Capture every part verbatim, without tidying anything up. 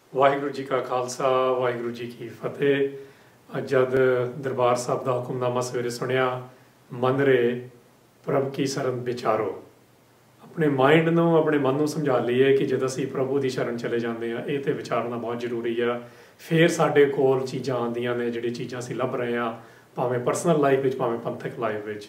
ਵਾਹਿਗੁਰੂ ਜੀ ਕਾ ਖਾਲਸਾ ਵਾਹਿਗੁਰੂ ਜੀ ਕੀ ਫਤਿਹ। ਅੱਜ ਜਦ ਦਰਬਾਰ ਸਾਹਿਬ ਦਾ ਹੁਕਮਨਾਮਾ ਸਵੇਰੇ ਸੁਣਿਆ, ਮਨ ਰੇ ਪ੍ਰਭ ਕੀ ਸ਼ਰਨ ਵਿਚਾਰੋ। ਆਪਣੇ ਮਾਈਂਡ ਨੂੰ, ਆਪਣੇ ਮਨ ਨੂੰ ਸਮਝਾ ਲਈਏ ਕਿ ਜਦ ਅਸੀਂ ਪ੍ਰਭੂ ਦੀ ਸ਼ਰਨ ਚਲੇ ਜਾਂਦੇ ਹਾਂ, ਇਹ ਤੇ ਵਿਚਾਰਨਾ ਬਹੁਤ ਜ਼ਰੂਰੀ ਆ। ਫਿਰ ਸਾਡੇ ਕੋਲ ਚੀਜ਼ਾਂ ਆਉਂਦੀਆਂ ਨੇ, ਜਿਹੜੀ ਚੀਜ਼ਾਂ ਅਸੀਂ ਲੱਭ ਰਹੇ ਹਾਂ, ਭਾਵੇਂ ਪਰਸਨਲ ਲਾਈਫ ਵਿੱਚ, ਭਾਵੇਂ ਪੰਥਕ ਲਾਈਫ ਵਿੱਚ।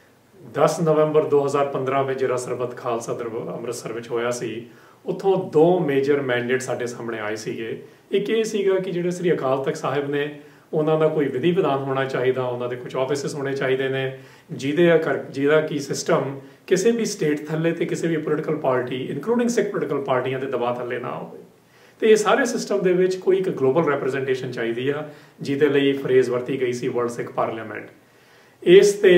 ਦਸ ਨਵੰਬਰ ਦੋ ਹਜ਼ਾਰ ਪੰਦਰਾਂ ਵਿੱਚ ਜਿਹੜਾ ਸਰਬੱਤ ਖਾਲਸਾ ਦਰਬਾਰ ਅੰਮ੍ਰਿਤਸਰ ਵਿੱਚ ਹੋਇਆ ਸੀ, ਉੱਥੋਂ ਦੋ ਮੇਜਰ ਮੈਂਡੇਟ ਸਾਡੇ ਸਾਹਮਣੇ ਆਏ ਸੀਗੇ। ਇੱਕ ਇਹ ਸੀਗਾ ਕਿ ਜਿਹੜੇ ਸ੍ਰੀ ਅਕਾਲ ਤਖਤ ਸਾਹਿਬ ਨੇ, ਉਹਨਾਂ ਦਾ ਕੋਈ ਵਿਧੀ ਵਿਧਾਨ ਹੋਣਾ ਚਾਹੀਦਾ, ਉਹਨਾਂ ਦੇ ਕੁਝ ਆਫਿਸਿਸ ਹੋਣੇ ਚਾਹੀਦੇ ਨੇ, ਜਿਹਦੇ ਕਰ ਜਿਹਦਾ ਕਿ ਸਿਸਟਮ ਕਿਸੇ ਵੀ ਸਟੇਟ ਥੱਲੇ ਤੇ ਕਿਸੇ ਵੀ political party including Sikh political ਪਾਰਟੀਆਂ ਦੇ ਦਬਾਅ ਥੱਲੇ ਨਾ ਹੋਵੇ। ਤੇ ਇਹ ਸਾਰੇ ਸਿਸਟਮ ਦੇ ਵਿੱਚ ਕੋਈ ਇੱਕ ਗਲੋਬਲ ਰੈਪਰੈਜ਼ੈਂਟੇਸ਼ਨ ਚਾਹੀਦੀ ਆ, ਜਿਹਦੇ ਲਈ ਫਰੇਜ਼ ਵਰਤੀ ਗਈ ਸੀ ਵਰਲਡ ਸਿੱਖ ਪਾਰਲੀਮੈਂਟ। ਇਸ ਤੇ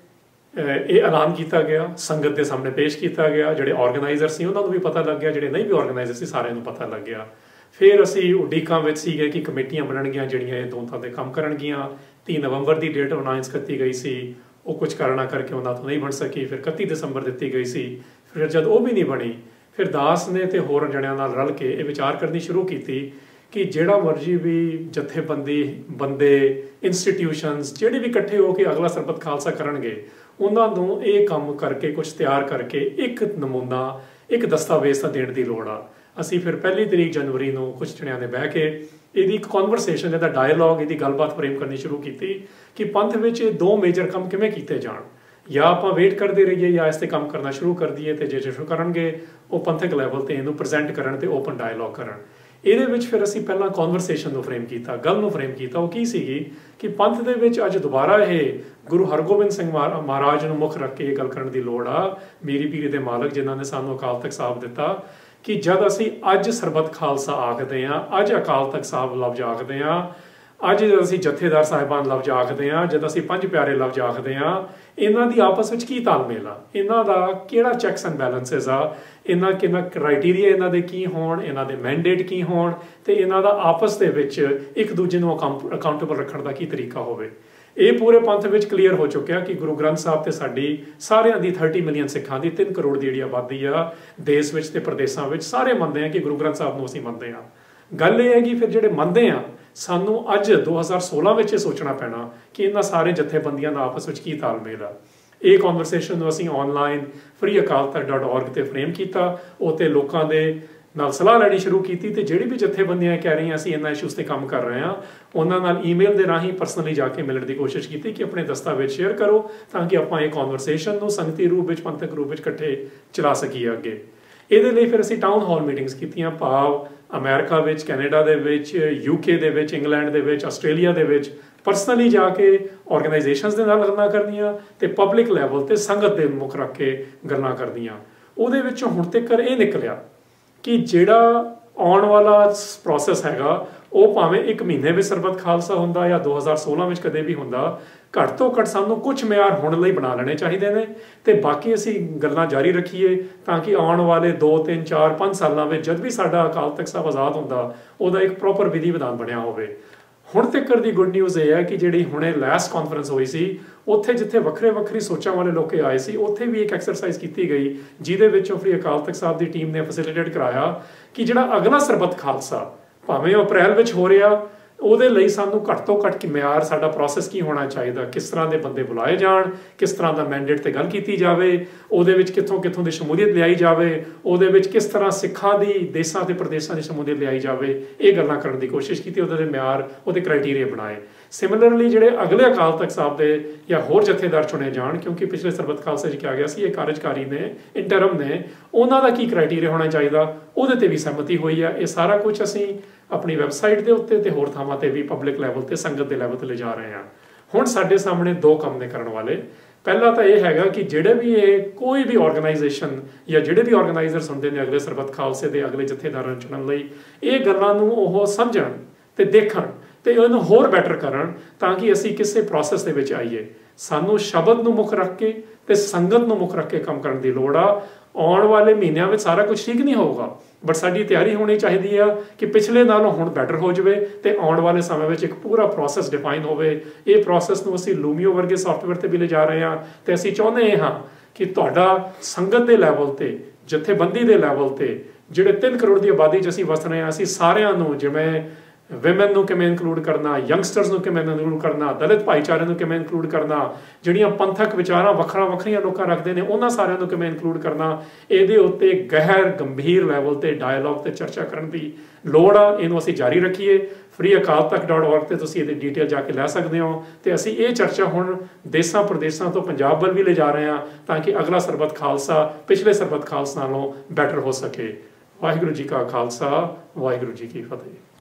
ਇਹ ਐਲਾਨ ਕੀਤਾ ਗਿਆ, ਸੰਗਤ ਦੇ ਸਾਹਮਣੇ ਪੇਸ਼ ਕੀਤਾ ਗਿਆ। ਜਿਹੜੇ ਆਰਗੇਨਾਈਜ਼ਰ ਸੀ ਉਹਨਾਂ ਨੂੰ ਵੀ ਪਤਾ ਲੱਗ ਗਿਆ, ਜਿਹੜੇ ਨਹੀਂ ਵੀ ਆਰਗੇਨਾਈਜ਼ਰ ਸੀ ਸਾਰਿਆਂ ਨੂੰ ਪਤਾ ਲੱਗ ਗਿਆ। ਫਿਰ ਅਸੀਂ ਉਡੀਕਾਂ ਵਿੱਚ ਸੀਗੇ ਕਿ ਕਮੇਟੀਆਂ ਬਣਨਗੀਆਂ ਜਿਹੜੀਆਂ ਇਹ ਦੋਨਾਂ ਦੇ ਕੰਮ ਕਰਨਗੀਆਂ। ਤੀਹ ਨਵੰਬਰ ਦੀ ਡੇਟ ਅਨਾਉਂਸ ਕੀਤੀ ਗਈ ਸੀ, ਉਹ ਕੁਝ ਕਾਰਨਾਂ ਕਰਕੇ ਉਹਨਾਂ ਤੋਂ ਨਹੀਂ ਬਣ ਸਕੀ। ਫਿਰ ਇਕੱਤੀ ਦਸੰਬਰ ਦਿੱਤੀ ਗਈ ਸੀ। ਫਿਰ ਜਦ ਉਹ ਵੀ ਨਹੀਂ ਬਣੀ, ਫਿਰ ਦਾਸ ਨੇ ਤੇ ਹੋਰ ਜਣਿਆਂ ਨਾਲ ਰਲ ਕੇ ਇਹ ਵਿਚਾਰ ਕਰਨੀ ਸ਼ੁਰੂ ਕੀਤੀ ਕਿ ਜਿਹੜਾ ਮਰਜ਼ੀ ਵੀ ਜਥੇਬੰਦੀ, ਬੰਦੇ, ਇੰਸਟੀਟਿਊਸ਼ਨਸ ਜਿਹੜੇ ਵੀ ਇਕੱਠੇ ਹੋ ਕੇ ਅਗਲਾ ਸਰਬੱਤ ਖਾਲਸਾ ਕਰਨਗੇ, ਉਹਨਾਂ ਨੂੰ ਇਹ ਕੰਮ ਕਰਕੇ ਕੁਝ ਤਿਆਰ ਕਰਕੇ ਇੱਕ ਨਮੂਨਾ, ਇੱਕ ਦਸਤਾਵੇਜ਼ ਤਾਂ ਦੇਣ ਦੀ ਲੋੜ ਆ। ਅਸੀਂ ਫਿਰ ਪਹਿਲੀ ਤਰੀਕ ਜਨਵਰੀ ਨੂੰ ਕੁਝ ਜਣਿਆਂ ਨੇ ਬਹਿ ਕੇ ਇਹਦੀ ਇੱਕ ਕਨਵਰਸੇਸ਼ਨ, ਇਹਦਾ ਡਾਇਲੋਗ, ਇਹਦੀ ਗੱਲਬਾਤ ਫਰੇਮ ਕਰਨੀ ਸ਼ੁਰੂ ਕੀਤੀ ਕਿ ਪੰਥ ਵਿੱਚ ਇਹ ਦੋ ਮੇਜਰ ਕੰਮ ਕਿਵੇਂ ਕੀਤੇ ਜਾਣ। ਜਾਂ ਆਪਾਂ ਵੇਟ ਕਰਦੇ ਰਹੀਏ ਜਾਂ ਇਸ ਤੇ ਕੰਮ ਕਰਨਾ ਸ਼ੁਰੂ ਕਰ ਦਈਏ, ਤੇ ਜੇ ਸ਼ੁਰੂ ਕਰਨਗੇ ਉਹ ਪੰਥਕ ਲੈਵਲ ਤੇ ਇਹਨੂੰ ਪ੍ਰੈਜ਼ੈਂਟ ਕਰਨ ਤੇ ਓਪਨ ਡਾਇਲੋਗ ਕਰਨ। ਇਹਦੇ ਵਿੱਚ ਫਿਰ ਅਸੀਂ ਪਹਿਲਾਂ ਕਨਵਰਸੇਸ਼ਨ ਨੂੰ ਫਰੇਮ ਕੀਤਾ, ਗੱਲ ਨੂੰ ਫਰੇਮ ਕੀਤਾ। ਉਹ ਕੀ ਸੀਗੀ ਕਿ ਪੰਥ ਦੇ ਵਿੱਚ ਅੱਜ ਦੁਬਾਰਾ ਇਹ ਗੁਰੂ ਹਰਗੋਬਿੰਦ ਸਿੰਘ ਮਹਾਰਾਜ ਨੂੰ ਮੁੱਖ ਰੱਖ ਕੇ ਇਹ ਗੱਲ ਕਰਨ ਦੀ ਲੋੜ ਆ। ਮੀਰੀ ਪੀਰੀ ਦੇ ਮਾਲਕ ਜਿਨ੍ਹਾਂ ਨੇ ਸਾਨੂੰ ਅਕਾਲ ਤਖਤ ਸਾਹਿਬ ਦਿੱਤਾ, ਕਿ ਜਦ ਅਸੀਂ ਅੱਜ ਸਰਬੱਤ ਖਾਲਸਾ ਆਖਦੇ ਹਾਂ, ਅੱਜ ਅਕਾਲ ਤਖਤ ਸਾਹਿਬ ਲਫ਼ਜ਼ ਆਖਦੇ ਹਾਂ, ਅੱਜ ਜਦ ਅਸੀਂ ਜਥੇਦਾਰ ਸਾਹਿਬਾਨ ਲਫ਼ਜ਼ ਆਖਦੇ ਹਾਂ, ਜਦ ਅਸੀਂ ਪੰਜ ਪਿਆਰੇ ਲਫ਼ਜ਼ ਆਖਦੇ ਹਾਂ, ਇਹਨਾਂ ਦੀ ਆਪਸ ਵਿੱਚ ਕੀ ਤਾਲਮੇਲ ਆ, ਇਹਨਾਂ ਦਾ ਕਿਹੜਾ ਚੈਕਸ ਐਂਡ ਬੈਲੈਂਸਿਸ ਆ, ਇਹਨਾਂ ਕਿੰਨਾ ਕ੍ਰਾਈਟੀਰੀਆ ਇਹਨਾਂ ਦੇ ਕੀ ਹੋਣ, ਇਹਨਾਂ ਦੇ ਮੈਂਡੇਟ ਕੀ ਹੋਣ, ਤੇ ਇਹਨਾਂ ਦਾ ਆਪਸ ਦੇ ਵਿੱਚ ਇੱਕ ਦੂਜੇ ਨੂੰ ਅਕਾਊਂਟੇਬਲ ਰੱਖਣ ਦਾ ਕੀ ਤਰੀਕਾ ਹੋਵੇ। ਇਹ ਪੂਰੇ ਪੰਥ ਵਿੱਚ ਕਲੀਅਰ ਹੋ ਚੁੱਕਿਆ ਕਿ ਗੁਰੂ ਗ੍ਰੰਥ ਸਾਹਿਬ ਤੇ ਸਾਡੀ ਸਾਰਿਆਂ ਦੀ ਥਰਟੀ ਮਿਲੀਅਨ ਸਿੱਖਾਂ ਦੀ, ਤਿੰਨ ਕਰੋੜ ਦੀ ਜਿਹੜੀ ਆਬਾਦੀ ਆ ਦੇਸ਼ ਵਿੱਚ ਤੇ ਪ੍ਰਦੇਸ਼ਾਂ ਵਿੱਚ, ਸਾਰੇ ਮੰਨਦੇ ਆ ਕਿ ਗੁਰੂ ਗ੍ਰੰਥ ਸਾਹਿਬ ਨੂੰ ਅਸੀਂ ਮੰਨਦੇ ਹਾਂ। ਗੱਲ ਇਹ ਹੈ ਕਿ ਫਿਰ ਜਿਹੜੇ ਮੰਨਦੇ ਆ, ਸਾਨੂੰ ਅੱਜ ਦੋ ਹਜ਼ਾਰ ਸੋਲਾਂ ਵਿੱਚ ਇਹ ਸੋਚਣਾ ਪੈਣਾ ਕਿ ਇਹਨਾਂ ਸਾਰੇ ਜਥੇਬੰਦੀਆਂ ਦਾ ਆਪਸ ਵਿੱਚ ਕੀ ਤਾਲਮੇਲ ਆ। ਇਹ ਕਨਵਰਸੇਸ਼ਨ ਨੂੰ ਅਸੀਂ online free Akal Takht dot org ਤੇ ਫਰੇਮ ਕੀਤਾ। ਉਹ ਤੇ ਲੋਕਾਂ ਦੇ ਨਾਲ ਸਲਾਹ ਲੈਣੀ ਸ਼ੁਰੂ ਕੀਤੀ, ਤੇ ਜਿਹੜੀ ਵੀ ਜਥੇਬੰਦੀਆਂ ਕਹਿ ਰਹੀਆਂ ਅਸੀਂ ਇਹਨਾਂ ਇਸ਼ੂਜ਼ ਤੇ ਕੰਮ ਕਰ ਰਹੇ ਹਾਂ, ਉਹਨਾਂ ਨਾਲ ਈਮੇਲ ਦੇ ਰਾਹੀਂ ਪਰਸਨਲੀ ਜਾ ਕੇ ਮਿਲਣ ਦੀ ਕੋਸ਼ਿਸ਼ ਕੀਤੀ ਕਿ ਆਪਣੇ ਦਸਤਾਵੇਜ਼ ਸ਼ੇਅਰ ਕਰੋ, ਤਾਂ ਕਿ ਆਪਾਂ ਇਹ ਕਨਵਰਸੇਸ਼ਨ ਨੂੰ ਸੰਗਤੀ ਰੂਪ ਵਿੱਚ, ਪੰਥਕ ਰੂਪ ਵਿੱਚ ਇਕੱਠੇ ਚਲਾ ਸਕੀਏ ਅੱਗੇ। ਇਹਦੇ ਲਈ ਫਿਰ ਅਸੀਂ ਟਾਊਨ ਹਾਲ ਮੀਟਿੰਗਸ ਕੀਤੀਆਂ, ਭਾਵ ਅਮਰੀਕਾ ਵਿੱਚ, ਕੈਨੇਡਾ ਦੇ ਵਿੱਚ, ਯੂਕੇ ਦੇ ਵਿੱਚ, ਇੰਗਲੈਂਡ ਦੇ ਵਿੱਚ, ਆਸਟ੍ਰੇਲੀਆ ਦੇ ਵਿੱਚ ਪਰਸਨਲੀ ਜਾ ਕੇ ਆਰਗੇਨਾਈਜੇਸ਼ਨਸ ਦੇ ਨਾਲ ਗੱਲਾਂ ਕਰਨੀਆਂ, ਤੇ ਪਬਲਿਕ ਲੈਵਲ ਤੇ ਸੰਗਤ ਦੇ ਮੁੱਖ ਰੱਖ ਕੇ ਗੱਲਾਂ ਕਰਨੀਆਂ। ਉਹਦੇ ਵਿੱਚੋਂ ਹੁਣ ਤੱਕ ਇਹ ਨਿਕਲਿਆ ਕਿ ਜਿਹੜਾ ਆਉਣ ਵਾਲਾ ਪ੍ਰੋਸੈਸ ਹੈਗਾ, ਉਹ ਭਾਵੇਂ ਇੱਕ ਮਹੀਨੇ ਵਿੱਚ ਸਰਬੱਤ ਖਾਲਸਾ ਹੁੰਦਾ ਜਾਂ ਦੋ ਹਜ਼ਾਰ ਸੋਲਾਂ ਵਿੱਚ ਕਦੇ ਵੀ ਹੁੰਦਾ, ਘੱਟ ਤੋਂ ਘੱਟ ਸਾਨੂੰ ਕੁਝ ਮਿਆਰ ਹੁਣ ਲਈ ਬਣਾ ਲੈਣੇ ਚਾਹੀਦੇ ਨੇ, ਤੇ ਬਾਕੀ ਅਸੀਂ ਗੱਲਾਂ ਜਾਰੀ ਰੱਖੀਏ ਤਾਂ ਕਿ ਆਉਣ ਵਾਲੇ ਦੋ ਤਿੰਨ ਚਾਰ ਪੰਜ ਸਾਲਾਂ ਵਿੱਚ ਜਦ ਵੀ ਸਾਡਾ ਅਕਾਲ ਤਖਤ ਸਾਹਿਬ ਆਜ਼ਾਦ ਹੁੰਦਾ, ਉਹਦਾ ਇੱਕ ਪ੍ਰੋਪਰ ਵਿਧੀ ਵਿਧਾਨ ਬਣਿਆ ਹੋਵੇ। ਹੁਣ ਤੱਕ ਦੀ ਗੁੱਡ ਨਿਊਜ਼ ਇਹ ਹੈ ਕਿ ਜਿਹੜੀ ਹੁਣੇ ਲਾਸਟ ਕਾਨਫਰੰਸ ਹੋਈ ਸੀ, ਉੱਥੇ ਜਿੱਥੇ ਵੱਖਰੇ ਵੱਖਰੀ ਸੋਚਾਂ ਵਾਲੇ ਲੋਕ ਆਏ ਸੀ, ਉੱਥੇ ਵੀ ਇੱਕ ਐਕਸਰਸਾਈਜ਼ ਕੀਤੀ ਗਈ, ਜਿਹਦੇ ਵਿੱਚੋਂ ਫ੍ਰੀ ਅਕਾਲ ਤਖਤ ਸਾਹਿਬ ਦੀ ਟੀਮ ਨੇ ਫੈਸਿਲੀਟੇਟ ਕਰਾਇਆ ਕਿ ਜਿਹੜਾ ਅਗਲਾ ਸਰਬੱਤ ਖਾਲਸਾ ਭਾਵੇਂ ਅਪ੍ਰੈਲ ਵਿੱਚ ਹੋ ਰਿਹਾ, ਉਹਦੇ ਲਈ ਸਾਨੂੰ ਘੱਟ ਤੋਂ ਘੱਟ ਕਿ ਮਿਆਰ, ਸਾਡਾ ਪ੍ਰੋਸੈਸ ਕੀ ਹੋਣਾ ਚਾਹੀਦਾ, ਕਿਸ ਤਰ੍ਹਾਂ ਦੇ ਬੰਦੇ ਬੁਲਾਏ ਜਾਣ, ਕਿਸ ਤਰ੍ਹਾਂ ਦਾ ਮੈਂਡੇਟ ਤੇ ਗੱਲ ਕੀਤੀ ਜਾਵੇ, ਉਹਦੇ ਵਿੱਚ ਕਿੱਥੋਂ ਕਿੱਥੋਂ ਦੀ ਸ਼ਮੂਲੀਅਤ ਲਿਆਈ ਜਾਵੇ, ਉਹਦੇ ਵਿੱਚ ਕਿਸ ਤਰ੍ਹਾਂ ਸਿੱਖਾਂ ਦੀ ਦੇਸ਼ਾਂ ਤੇ ਪ੍ਰਦੇਸ਼ਾਂ ਦੀ ਸ਼ਮੂਲੀਅਤ ਲਿਆਈ ਜਾਵੇ, ਇਹ ਗੱਲਾਂ ਕਰਨ ਦੀ ਕੋਸ਼ਿਸ਼ ਕੀਤੀ। ਉਹਦੇ ਦੇ ਮਿਆਰ, ਉਹਦੇ ਕ੍ਰਾਈਟੀਰੀਆ ਬਣਾਏ। ਸਿਮਿਲਰਲੀ ਜਿਹੜੇ ਅਗਲੇ ਅਕਾਲ ਤਖਤ ਸਾਹਿਬ ਦੇ ਜਾਂ ਹੋਰ ਜਥੇਦਾਰ ਚੁਣੇ ਜਾਣ, ਕਿਉਂਕਿ ਪਿਛਲੇ ਸਰਬੱਤ ਖਾਲਸਾ 'ਚ ਕਿਹਾ ਗਿਆ ਸੀ ਇਹ ਕਾਰਜਕਾਰੀ ਨੇ, ਇੰਟਰਮ ਨੇ, ਉਹਨਾਂ ਦਾ ਕੀ ਕ੍ਰਾਈਟੀਰੀਆ ਹੋਣਾ ਚਾਹੀਦਾ, ਉਹਦੇ ਤੇ ਵੀ ਸਹਿਮਤੀ ਹੋਈ ਆ। ਇਹ ਸਾਰਾ ਕੁਝ ਅਸੀਂ ਆਪਣੀ ਵੈਬਸਾਈਟ ਦੇ ਉੱਤੇ ਤੇ ਹੋਰ ਥਾਵਾਂ ਤੇ ਵੀ ਪਬਲਿਕ ਲੈਵਲ ਤੇ, ਸੰਗਤ ਦੇ ਲੈਵਲ ਤੇ ਲਿਜਾ ਰਹੇ ਹਾਂ। ਹੁਣ ਸਾਡੇ ਸਾਹਮਣੇ ਦੋ ਕੰਮ ਨੇ ਕਰਨ ਵਾਲੇ। ਪਹਿਲਾ ਤਾਂ ਇਹ ਹੈਗਾ ਕਿ ਜਿਹੜੇ ਵੀ ਇਹ ਕੋਈ ਵੀ ਆਰਗੇਨਾਈਜੇਸ਼ਨ ਜਾਂ ਜਿਹੜੇ ਵੀ ਆਰਗੇਨਾਈਜ਼ਰਸ ਹੁੰਦੇ ਨੇ ਅਗਲੇ ਸਰਬੱਤ ਖਾਲਸੇ ਦੇ ਅਗਲੇ ਜਥੇਦਾਰਾਂ ਨੂੰ ਚੁਣਨ ਲਈ, ਇਹ ਗੱਲਾਂ ਨੂੰ ਉਹ ਸਮਝਣ ਤੇ ਦੇਖਣ ਤੇ ਇਹਨੂੰ ਹੋਰ ਬੈਟਰ ਕਰਨ, ਤਾਂ ਕਿ ਅਸੀਂ ਕਿਸੇ ਪ੍ਰੋਸੈਸ ਦੇ ਵਿੱਚ ਆਈਏ। ਸਾਨੂੰ ਸ਼ਬਦ ਨੂੰ ਮੁੱਖ ਰੱਖ ਕੇ ਤੇ ਸੰਗਤ ਨੂੰ ਮੁੱਖ ਰੱਖ ਕੇ ਕੰਮ ਕਰਨ ਦੀ ਲੋੜ ਆ। ਆਉਣ ਵਾਲੇ ਮਹੀਨਿਆਂ ਵਿੱਚ ਸਾਰਾ ਕੁਝ ਠੀਕ ਨਹੀਂ ਹੋਊਗਾ, ਬਟ ਸਾਡੀ ਤਿਆਰੀ ਹੋਣੀ ਚਾਹੀਦੀ ਆ ਕਿ ਪਿਛਲੇ ਨਾਲੋਂ ਹੁਣ ਬੈਟਰ ਹੋ ਜਾਵੇ, ਤੇ ਆਉਣ ਵਾਲੇ ਸਮੇਂ ਵਿੱਚ ਇੱਕ ਪੂਰਾ ਪ੍ਰੋਸੈਸ ਡਿਫਾਈਨ ਹੋਵੇ। ਇਹ ਪ੍ਰੋਸੈਸ ਨੂੰ ਅਸੀਂ ਲੂਮੀਓ ਵਰਗੇ ਸਾਫਟਵੇਅਰ ਤੇ ਵੀ ਲਿਜਾ ਰਹੇ ਹਾਂ, ਤੇ ਅਸੀਂ ਚਾਹੁੰਦੇ ਹਾਂ ਕਿ ਤੁਹਾਡਾ ਸੰਗਤ ਦੇ ਲੈਵਲ ਤੇ, ਜਥੇਬੰਦੀ ਦੇ ਲੈਵਲ ਤੇ, ਜਿਹੜੇ ਤਿੰਨ ਕਰੋੜ ਦੀ ਆਬਾਦੀ 'ਚ ਅਸੀਂ ਵਸ ਰਹੇ ਹਾਂ, ਅਸੀਂ ਸਾਰਿਆਂ ਨੂੰ, ਜਿਵੇਂ ਵਿਮਨ ਨੂੰ ਕਿਵੇਂ ਇਨਕਲੂਡ ਕਰਨਾ, ਯੰਗਸਟਰਸ ਨੂੰ ਕਿਵੇਂ ਇਨਕਲੂਡ ਕਰਨਾ, ਦਲਿਤ ਭਾਈਚਾਰੇ ਨੂੰ ਕਿਵੇਂ ਇਨਕਲੂਡ ਕਰਨਾ, ਜਿਹੜੀਆਂ ਪੰਥਕ ਵਿਚਾਰਾਂ ਵੱਖਰਾ ਵੱਖਰੀਆਂ ਲੋਕਾਂ ਰੱਖਦੇ ਨੇ ਉਹਨਾਂ ਸਾਰਿਆਂ ਨੂੰ ਕਿਵੇਂ ਇਨਕਲੂਡ ਕਰਨਾ, ਇਹਦੇ ਉੱਤੇ ਗਹਿਰ ਗੰਭੀਰ ਲੈਵਲ 'ਤੇ ਡਾਇਲੋਗ ਤੇ ਚਰਚਾ ਕਰਨ ਦੀ ਲੋੜ ਆ। ਇਹਨੂੰ ਅਸੀਂ ਜਾਰੀ ਰੱਖੀਏ। Free Akal Takht dot org 'ਤੇ ਤੁਸੀਂ ਇਹਦੀ ਡਿਟੇਲ ਜਾ ਕੇ ਲੈ ਸਕਦੇ ਹੋ। ਅਤੇ ਅਸੀਂ ਇਹ ਚਰਚਾ ਹੁਣ ਦੇਸਾਂ ਪ੍ਰਦੇਸਾਂ ਤੋਂ ਪੰਜਾਬ ਵੱਲ ਵੀ ਲੈ ਜਾ ਰਹੇ ਹਾਂ ਤਾਂ ਕਿ ਅਗਲਾ ਸਰਬੱਤ ਖਾਲਸਾ ਪਿਛਲੇ ਸਰਬੱਤ ਖਾਲਸਾ ਨਾਲੋਂ ਬੈਟਰ ਹੋ ਸਕੇ। ਵਾਹਿਗੁਰੂ ਜੀ ਕਾ ਖਾਲਸਾ, ਵਾਹਿਗੁਰੂ ਜੀ ਕੀ ਫਤਿਹ।